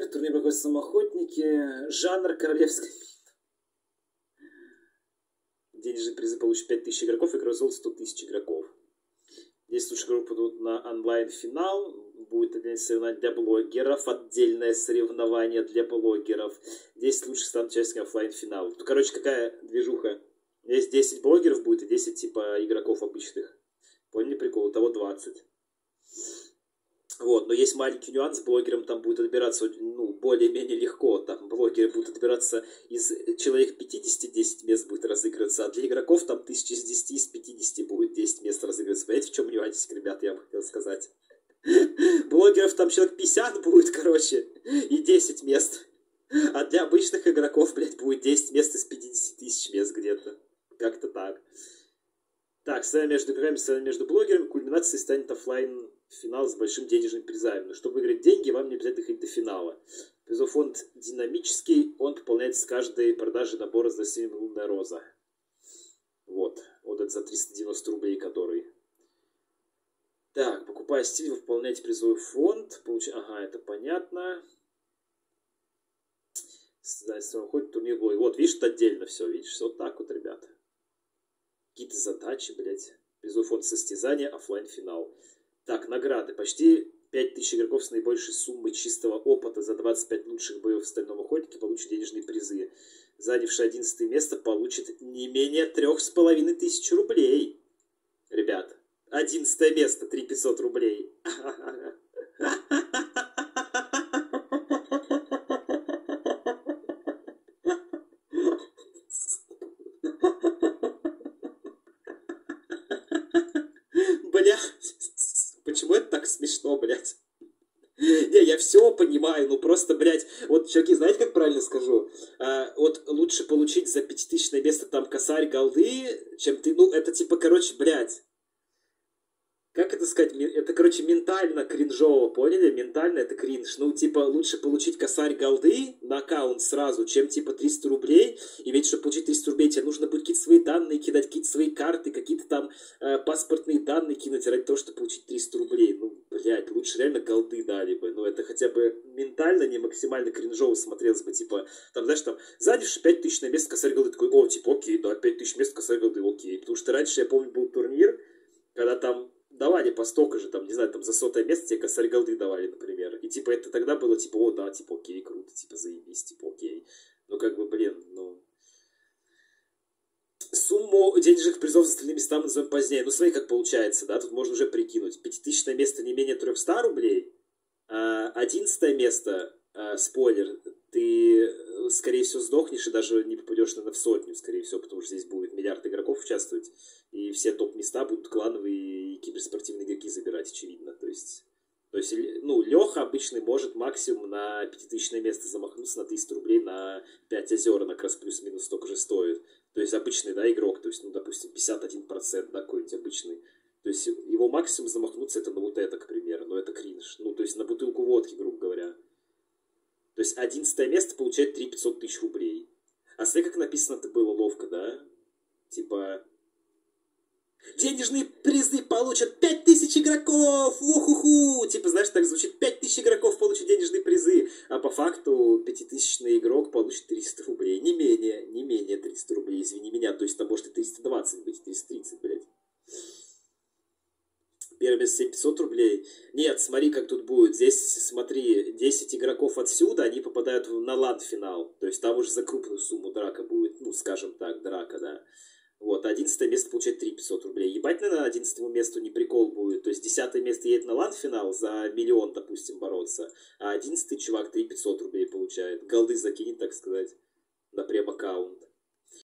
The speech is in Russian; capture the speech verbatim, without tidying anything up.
турнир проходит самоохотники. Жанр королевской битвы. Денежные призы получат пять тысяч игроков, игрок золото сто тысяч игроков. десять лучших игроков пойдут на онлайн-финал. Будет отдельное соревнование для блогеров, отдельное соревнование для блогеров. десять лучших станут участниками оффлайн-финала. Тут, короче, какая движуха. Есть десять блогеров будет и десять типа игроков обычных. Поняли прикол? Того двадцать. Вот, но есть маленький нюанс, блогерам там будет отбираться, ну, более-менее легко, там блогеры будут отбираться из человек пятидесяти, десять мест будет разыгрываться, а для игроков там тысяча из десяти, из пятидесяти будет десять мест разыгрываться. Понимаете, в чем нюансик, ребят, я бы хотел сказать. Блогеров там человек пятьдесят будет, короче, и десять мест, а для обычных игроков, блядь, будет десять мест из пятидесяти тысяч мест где-то, как-то так. Так, сцена между игроками, сцена между блогерами, кульминацией станет офлайн финал с большим денежным призами. Но чтобы выиграть деньги, вам не обязательно ходить до финала. Призов фонд динамический, он пополняется с каждой продажи набора за семь лунная роза. Вот, вот это за триста девяносто рублей, который. Так, покупая стиль, вы пополняете призовой фонд. Получ... Ага, это понятно. Ходит турнир блогер. Вот, видишь, это отдельно все, видишь, вот так вот, ребята. Какие-то задачи, блядь. Призовой фонд состязания, офлайн финал. Так, награды. Почти пять тысяч игроков с наибольшей суммой чистого опыта за двадцать пять лучших боев в стальном охотнике получат денежные призы. Занявший одиннадцатое место получит не менее трех с половиной тысяч рублей. Ребят, одиннадцатое место, три тысячи пятьсот рублей. Бля, почему это так смешно, блядь? Не, я все понимаю, ну просто, блядь, вот, чуваки, знаете, как правильно скажу? А, вот лучше получить за пятитысячное место там косарь голды, чем ты, ну, это типа, короче, блядь. Как это сказать? Это, короче, ментально кринжово, поняли? Ментально это кринж. Ну, типа, лучше получить косарь голды на аккаунт сразу, чем, типа, триста рублей. И ведь, чтобы получить триста рублей, тебе нужно будет какие-то свои данные кидать, какие-то свои карты, какие-то там э, паспортные данные кинуть ради того, чтобы получить триста рублей. Ну, блядь, лучше реально голды дали бы. Ну, это хотя бы ментально не максимально кринжово смотрелось бы. Типа, там, знаешь, там, задишь пять тысяч на место косарь голды. Такой, о, типа, окей, да, пять тысяч мест косарь голды, окей. Потому что раньше, я помню, был турнир, когда там давали по столько же, там, не знаю, там за сотое место тебе косарь голды давали, например. И типа это тогда было типа, о, да, типа, окей, круто, типа, заебись, типа, окей. Ну, как бы, блин, ну... Сумму денежных призов за остальные места мы назовем позднее. Ну, смотри, как получается, да, тут можно уже прикинуть. Пятитысячное место не менее трехсот рублей, а одиннадцатое место, а, спойлер, ты, скорее всего, сдохнешь и даже не попадешь, наверное, в сотню, скорее всего, потому что здесь будет миллиард игроков участвовать, и все топ-места будут клановые и киберспортивные игроки забирать, очевидно. То есть, то есть ну, Леха обычный может максимум на пятитысячное место замахнуться на триста рублей на пять озер, она как раз плюс-минус столько же стоит. То есть обычный, да, игрок, то есть, ну, допустим, пятьдесят один процент, да, какой-нибудь обычный. То есть его максимум замахнуться это на вот это, к примеру, но это кринж. Ну, то есть на бутылку водки, грубо говоря. То есть одиннадцатое место получает три тысячи пятьсот тысяч рублей. А смотри, как написано это было ловко, да? Типа... Денежные призы получат пять тысяч игроков! Уху-ху! Типа, знаешь, так звучит, пять тысяч игроков получат денежные призы. А по факту пятитысячный игрок получит триста рублей. Не менее, не менее триста рублей, извини меня. То есть там может и триста двадцать быть, триста тридцать, блядь. Первое место семь тысяч пятьсот рублей. Нет, смотри, как тут будет. Здесь, смотри, десять игроков отсюда, они попадают на лан-финал. То есть там уже за крупную сумму драка будет. Ну, скажем так, драка, да. Вот, одиннадцатое место получает три тысячи пятьсот рублей. Ебать, наверное, одиннадцатому месту не прикол будет. То есть десятое место едет на лан-финал за миллион, допустим, бороться. А одиннадцатый чувак три тысячи пятьсот рублей получает. Голды закинет, так сказать, на прем-аккаунт.